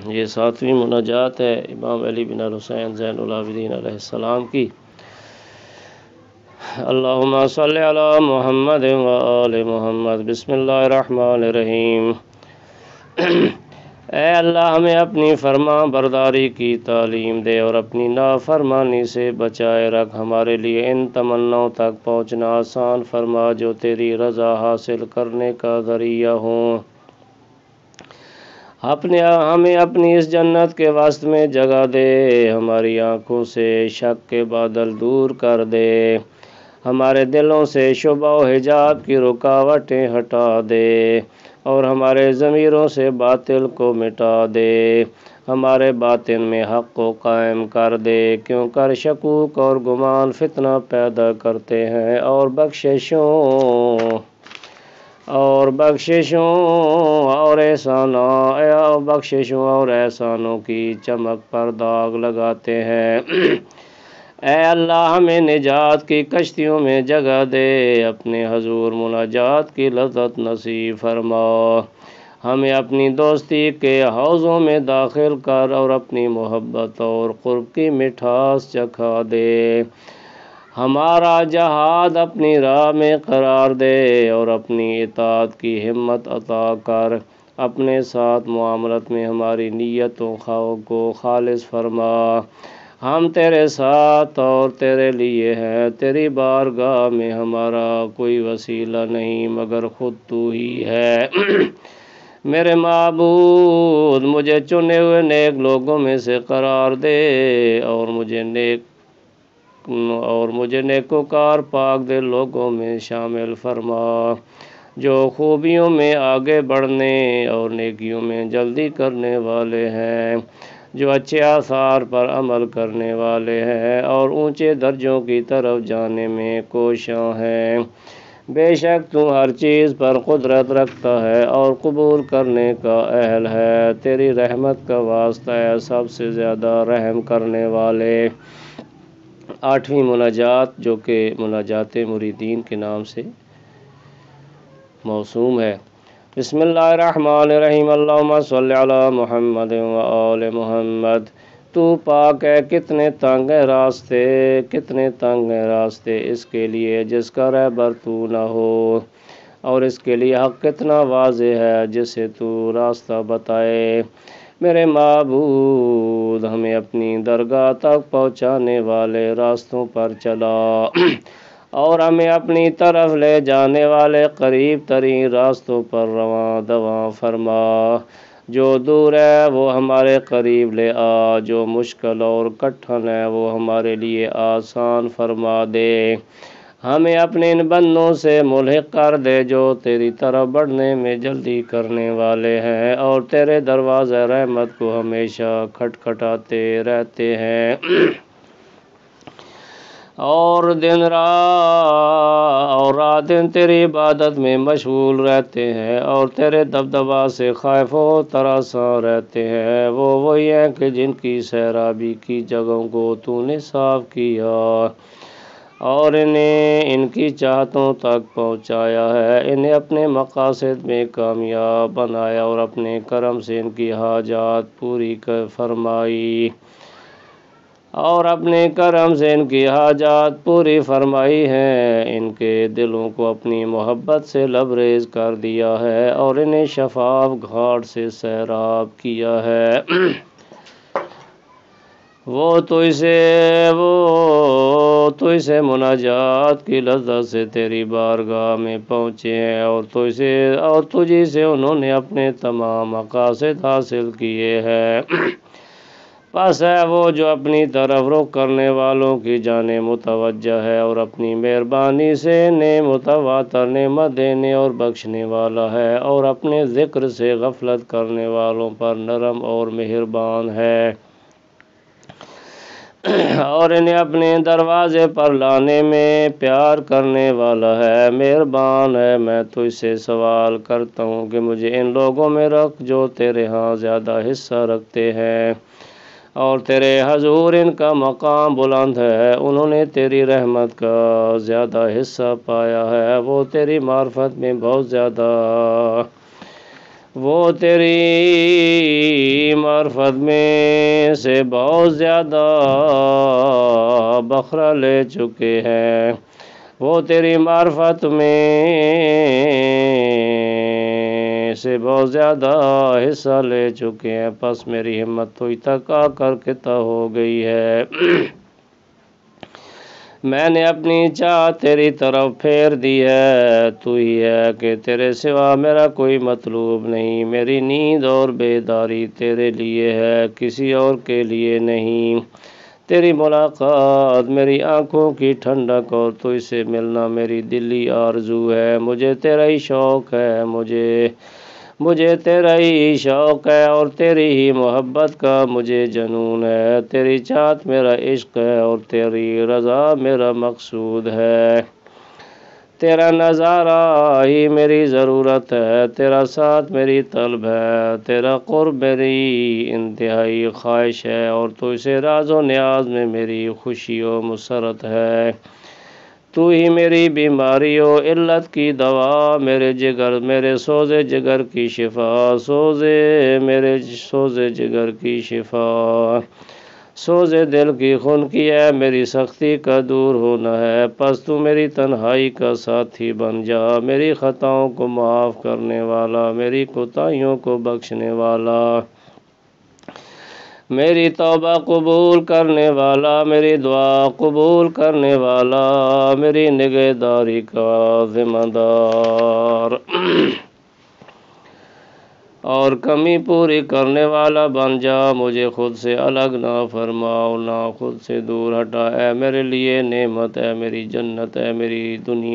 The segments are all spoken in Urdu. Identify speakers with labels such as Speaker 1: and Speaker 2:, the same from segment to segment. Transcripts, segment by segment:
Speaker 1: یہ 7ویں مناجات ہے امام علی بن الحسین زین العابدین علیہ السلام کی۔ اللہم صلی علی محمد و آل محمد۔ بسم اللہ الرحمن الرحیم۔ اے اللہ ہمیں اپنی فرما برداری کی تعلیم دے اور اپنی نافرمانی سے بچائے رکھ۔ ہمارے لیے ان تمناؤں تک پہنچنا آسان فرما جو تیری رضا حاصل کرنے کا ذریعہ ہوں۔ ہمیں اپنی اس جنت کے وسط میں جگہ دے، ہماری آنکھوں سے شک کے بادل دور کر دے، ہمارے دلوں سے شبہ و حجاب کی رکاوٹیں ہٹا دے اور ہمارے ضمیروں سے باطل کو مٹا دے، ہمارے باطن میں حق کو قائم کر دے، کیوں کر شکوک اور گمان فتنہ پیدا کرتے ہیں اور بخششوں اور احسانوں کی چمک پر داغ لگاتے ہیں۔ اے اللہ ہمیں نجات کی کشتیوں میں جگہ دے، اپنے حضور مناجات کی لذت نصیب فرما، ہمیں اپنی دوستی کے حوضوں میں داخل کر اور اپنی محبت اور قرب کی مٹھاس چکھا دے، ہمارا جہاد اپنی راہ میں قرار دے اور اپنی اطاعت کی ہمت عطا کر، اپنے ساتھ معاملت میں ہماری نیتوں کو خالص فرما۔ ہم تیرے ساتھ اور تیرے لیے ہیں، تیری بارگاہ میں ہمارا کوئی وسیلہ نہیں مگر خود تو ہی ہے۔ میرے معبود مجھے چنے ہوئے نیک لوگوں میں سے قرار دے اور مجھے نیکوکار پاک دل لوگوں میں شامل فرما، جو خوبیوں میں آگے بڑھنے اور نیکیوں میں جلدی کرنے والے ہیں، جو اچھے آثار پر عمل کرنے والے ہیں اور اونچے درجوں کی طرف جانے میں کوشاں ہیں۔ بے شک تو ہر چیز پر قدرت رکھتا ہے اور قبول کرنے کا اہل ہے۔ تیری رحمت کا واسطہ ہے سب سے زیادہ رحم کرنے والے۔ 8ویں مناجات جو کہ مناجات مریدین کے نام سے موسوم ہے۔ بسم اللہ الرحمن الرحیم۔ اللہم صلی علی محمد و آل محمد۔ تو پاک ہے، کتنے تنگ ہیں راستے اس کے لیے جس کا رہبر تو نہ ہو، اور اس کے لیے حق کتنا واضح ہے جسے تو راستہ بتائے۔ میرے معبود ہمیں اپنی درگاہ تک پہنچانے والے راستوں پر چلا اور ہمیں اپنی طرف لے جانے والے قریب ترین راستوں پر رواں دواں فرما۔ جو دور ہے وہ ہمارے قریب لے آ، جو مشکل اور کٹھن ہے وہ ہمارے لیے آسان فرما دے۔ ہمیں اپنے ان بندوں سے ملحق کر دے جو تیری طرف بڑھنے میں جلدی کرنے والے ہیں اور تیرے دروازہ رحمت کو ہمیشہ کھٹکھٹاتے رہتے ہیں، اور رات دن تیری عبادت میں مشغول رہتے ہیں اور تیرے دبدبا سے خائف و ہراساں رہتے ہیں۔ وہ وہی ہیں کہ جن کی سیرابی کی جگہوں کو تو نے صاف کیا اور انہیں ان کی چاہتوں تک پہنچایا ہے، انہیں اپنے مقاصد میں کامیاب بنایا اور اپنے کرم سے ان کی حاجات پوری فرمائی ہیں، ان کے دلوں کو اپنی محبت سے لبریز کر دیا ہے اور انہیں شفاف گھاٹ سے سیراب کیا ہے۔ وہ تو اسے مناجات کی لذت سے تیری بارگاہ میں پہنچے ہیں اور تجھی سے انہوں نے اپنے تمام مقاصد حاصل کیے ہیں۔ پس ہے وہ جو اپنی طرف رخ کرنے والوں کی جانب متوجہ ہے اور اپنی مہربانی سے انہیں متواتر نعمت دینے اور بخشنے والا ہے، اور اپنے ذکر سے غفلت کرنے والوں پر نرم اور مہربان ہے، اور انہیں اپنے دروازے پر لانے میں پیار کرنے والا ہے، مہربان ہے۔ میں تجھ سے سوال کرتا ہوں کہ مجھے ان لوگوں میں رکھ جو تیرے ہاں زیادہ حصہ رکھتے ہیں اور تیرے حضور ان کا مقام بلند ہے، انہوں نے تیری رحمت کا زیادہ حصہ پایا ہے، وہ تیری معرفت میں بہت زیادہ وہ تیری معرفت میں سے بہت زیادہ بکھرا لے چکے ہیں، وہ تیری معرفت میں سے بہت زیادہ حصہ لے چکے ہیں، پس میری ہمت تجھ تک آ کر قطع ہو گئی ہے۔ میں نے اپنی چاہت تیری طرف پھیر دی ہے، تو ہی ہے کہ تیرے سوا میرا کوئی مطلوب نہیں، میری نیند اور بیداری تیرے لیے ہے، کسی اور کے لیے نہیں۔ تیری ملاقات میری آنکھوں کی ٹھنڈک اور تجھ سے ملنا میری دلی آرزو ہے، مجھے تیرا ہی شوق ہے، مجھے تیرا ہی شوق ہے اور تیری ہی محبت کا مجھے جنون ہے، تیری چاہت میرا عشق ہے اور تیری رضا میرا مقصود ہے، تیرا نظارہ ہی میری ضرورت ہے، تیرا ساتھ میری طلب ہے، تیرا قرب میری انتہائی خواہش ہے اور تجھ سے راز و نیاز میں میری خوشی و مسرت ہے۔ تو ہی میری بیماری و علت کی دوا، میرے سوز جگر کی شفا، میرے سوز جگر کی شفا، سوز دل کی خون کی ہے، میری سختی کا دور ہونا ہے، پس تو میری تنہائی کا ساتھی بن جا، میری خطاؤں کو معاف کرنے والا، میری کوتاہیوں کو بخشنے والا، میری توبہ قبول کرنے والا، میری دعا قبول کرنے والا، میری نگہداری کا ذمہ دار اور کمی پوری کرنے والا بن جا، مجھے خود سے الگ نہ فرماؤ، نہ خود سے دور ہٹا، اے میرے لیے نعمت، اے میری جنت، اے میری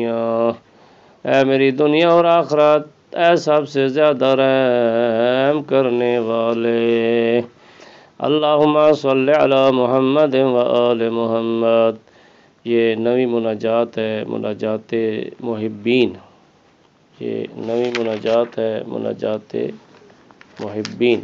Speaker 1: دنیا اور آخرت، اے سب سے زیادہ رحم کرنے والے۔ اللہم صلی علی محمد و آل محمد۔ یہ نویں مناجات ہے، مناجات محبین، یہ نویں مناجات ہے، مناجات محبین۔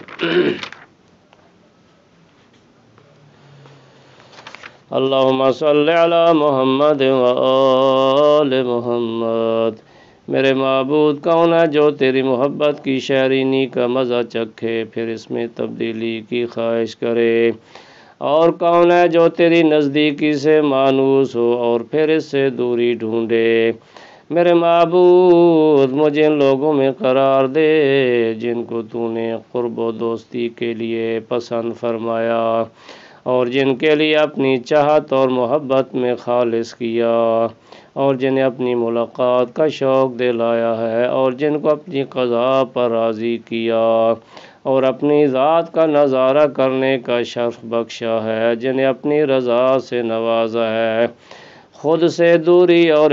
Speaker 1: اللہم صلی علی محمد و آل محمد۔ میرے معبود کون ہے جو تیری محبت کی شیرینی کا مزہ چکھے پھر اس میں تبدیلی کی خواہش کرے، اور کون ہے جو تیری نزدیکی سے مانوس ہو اور پھر اس سے دوری ڈھونڈے۔ میرے معبود مجھے ان لوگوں میں قرار دے جن کو تو نے قرب و دوستی کے لیے پسند فرمایا اور جن کے لیے اپنی چاہت اور محبت میں خالص کیا، اور جنہیں اپنی ملاقات کا شوق دلایا ہے، اور جن کو اپنی قضا پر راضی کیا اور اپنی ذات کا نظارہ کرنے کا شرف بخشا ہے، جنہیں اپنی رضا سے نوازا ہے، خود سے دوری اور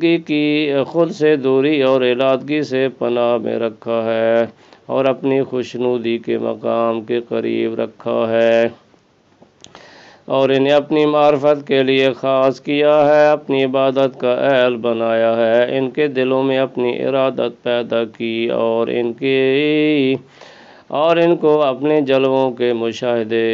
Speaker 1: علادگی سے پناہ میں رکھا ہے اور اپنی خوشنودی کے مقام کے قریب رکھا ہے، اور انہیں اپنی معرفت کے لیے خاص کیا ہے، اپنی عبادت کا اہل بنایا ہے، ان کے دلوں میں اپنی ارادت پیدا کی اور ان کو اپنے جلووں کے مشاہدے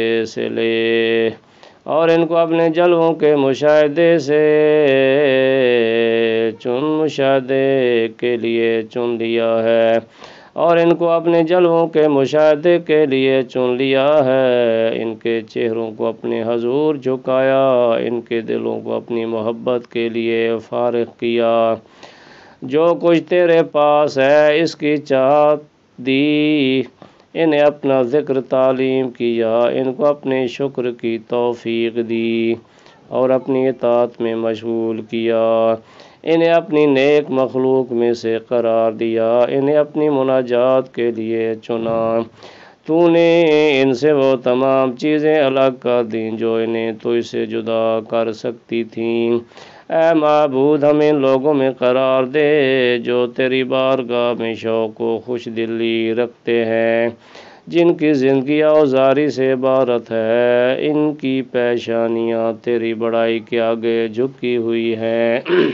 Speaker 1: کے لیے چن لیا ہے، اور ان کو اپنے جلووں کے مشاہدے کے لیے چن لیا ہے، ان کے چہروں کو اپنے حضور جھکایا، ان کے دلوں کو اپنی محبت کے لیے فارغ کیا، جو کچھ تیرے پاس ہے اس کی چاہت دی، انہیں اپنا ذکر تعلیم کیا، ان کو اپنے شکر کی توفیق دی اور اپنی اطاعت میں مشغول کیا، انہیں اپنی نیک مخلوق میں سے قرار دیا، انہیں اپنی مناجات کے لیے چنا، تو نے ان سے وہ تمام چیزیں الگ کر دیں جو انہیں تجھ سے جدا کر سکتی تھیں۔ اے معبود ہمیں ان لوگوں میں قرار دے جو تیری بارگاہ میں شوق و خوش دلی رکھتے ہیں، جن کی زندگی اوزاری سے عبارت ہے، ان کی پیشانیاں تیری بڑائی کے آگے جھکی ہوئی ہیں،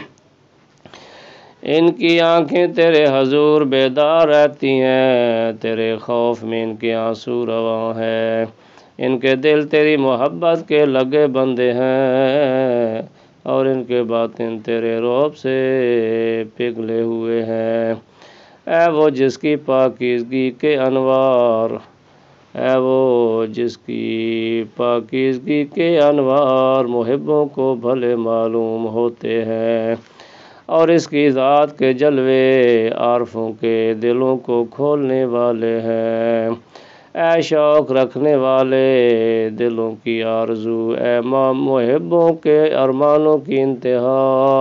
Speaker 1: ان کی آنکھیں تیرے حضور بیدار رہتی ہیں، تیرے خوف میں ان کے آنسو رواں ہیں، ان کے دل تیری محبت کے لگے بندے ہیں اور ان کے باطن تیرے رعب سے پگھلے ہوئے ہیں۔ اے وہ جس کی پاکیزگی کے انوار، اے وہ جس کی پاکیزگی کے انوار محبوں کو بھلے معلوم ہوتے ہیں، اور اس کی ذات کے جلوے عارفوں کے دلوں کو کھولنے والے ہیں۔ اے شوق رکھنے والے دلوں کی آرزو، اے محبوں کے ارمانوں کی انتہا،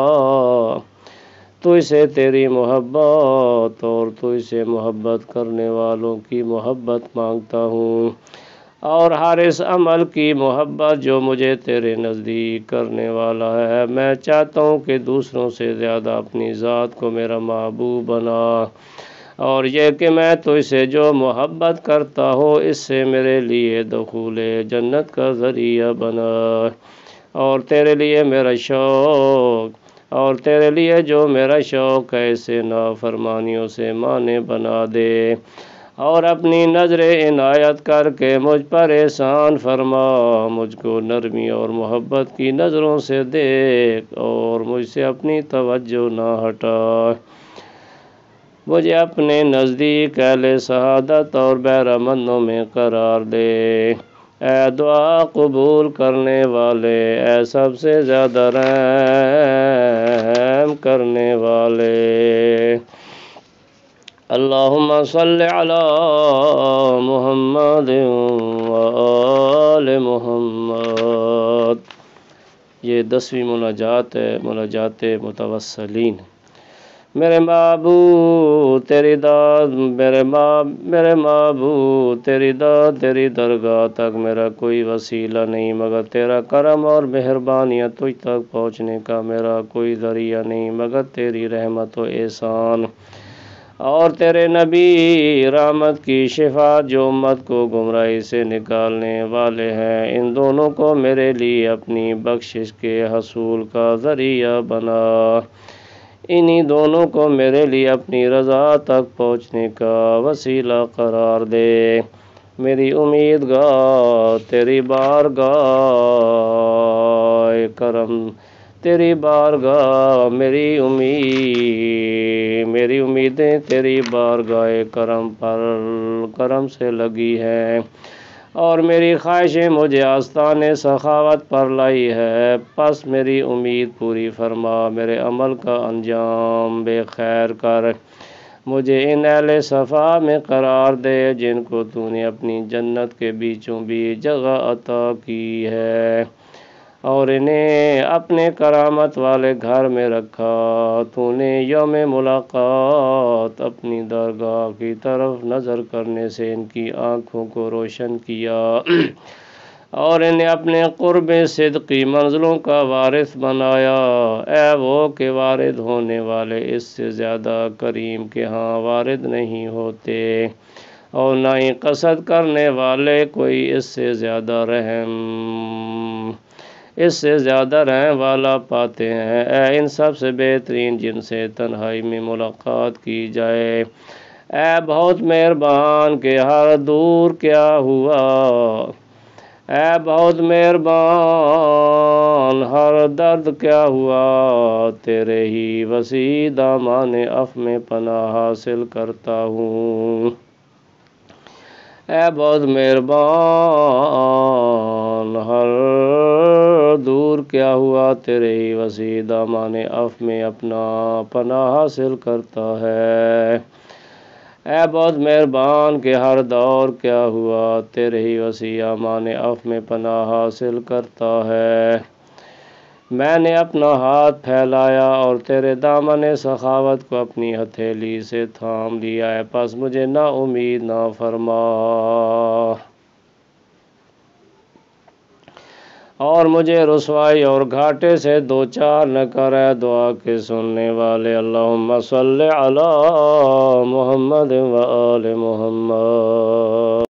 Speaker 1: تجھ سے تیری محبت اور تجھ سے محبت کرنے والوں کی محبت مانگتا ہوں، اور ہر اس عمل کی محبت جو مجھے تیرے نزدیک کرنے والا ہے۔ میں چاہتا ہوں کہ دوسروں سے زیادہ اپنی ذات کو میرا محبوب بنا، اور یہ کہ میں تجھ سے جو محبت کرتا ہوں اس سے میرے لیے دخول جنت کا ذریعہ بنا، اور تیرے لیے میرا شوق، اور تیرے لیے جو میرا شوق ہے اسے نافرمانیوں سے مانع بنا دے، اور اپنی نظر عنایت کر کے مجھ پر احسان فرما، مجھ کو نرمی اور محبت کی نظروں سے دیکھ، اور مجھ سے اپنی توجہ نہ ہٹا، مجھے اپنے نزدیک اہل سعادت اور بہرامندوں میں قرار دے۔ اے دعا قبول کرنے والے، اے سب سے زیادہ رحم کرنے والے، اللہم صلی علی محمد وآل محمد۔ یہ 10ویں مناجات ہے، مناجات متوسلین۔ میرے معبود تیری داد، میرے معبود تیری داد، تیری درگاہ تک میرا کوئی وسیلہ نہیں مگر تیرا کرم، اور مہربانیاں تجھ تک پہنچنے کا میرا کوئی ذریعہ نہیں مگر تیری رحمت و احسان، اور تیرے نبی رحمت کی شفاعت جو امت کو گمراہی سے نکالنے والے ہیں، ان دونوں کو میرے لیے اپنی بخشش کے حصول کا ذریعہ بنا، انہی دونوں کو میرے لیے اپنی رضا تک پہنچنے کا وسیلہ قرار دے۔ میری امید گاہ تیری بارگاہ کرم، تیری بارگاہ میری امیدیں تیری بارگاہ کرم سے لگی ہیں، اور میری خواہشیں مجھے آستانے سخاوت پر لائی ہے، پس میری امید پوری فرما، میرے عمل کا انجام بے خیر کر، مجھے ان اہل صفا میں قرار دے جن کو تو نے اپنی جنت کے بیچوں بیچ جگہ عطا کی ہے، اور انہیں اپنے کرامت والے گھر میں رکھا، تو نے یوم ملاقات اپنی درگاہ کی طرف نظر کرنے سے ان کی آنکھوں کو روشن کیا، اور انہیں اپنے قرب صدقی منزلوں کا وارث بنایا۔ اے وہ کہ وارد ہونے والے اس سے زیادہ کریم کے ہاں وارد نہیں ہوتے، اور نہ ہی قصد کرنے والے کوئی اس سے زیادہ رحم والا پاتے ہیں۔ اے ان سب سے بہترین جن سے تنہائی میں ملاقات کی جائے، اے بہت مہربان کہ ہر دور کیا ہوا، اے بہت مہربان ہر درد کیا ہوا، تیرے ہی وسیع دامان عفو میں پناہ حاصل کرتا ہوں، اے بہت مہربان ہر دور کیا ہوا، تیرے ہی وسیع دامان عفو میں اپنا پناہ حاصل کرتا ہے، اے بہت مہربان کہ ہر دور کیا ہوا، تیرے ہی وسیع امان عفو میں پناہ حاصل کرتا ہے۔ میں نے اپنا ہاتھ پھیلایا اور تیرے دامن سخاوت کو اپنی ہتھیلی سے تھام لیا ہے، پس مجھے نا امید نہ فرما، اور مجھے رسوائی اور گھاٹے سے دوچار نہ کرے۔ دعا کے سننے والے، اللہم صلی علی محمد و آل محمد۔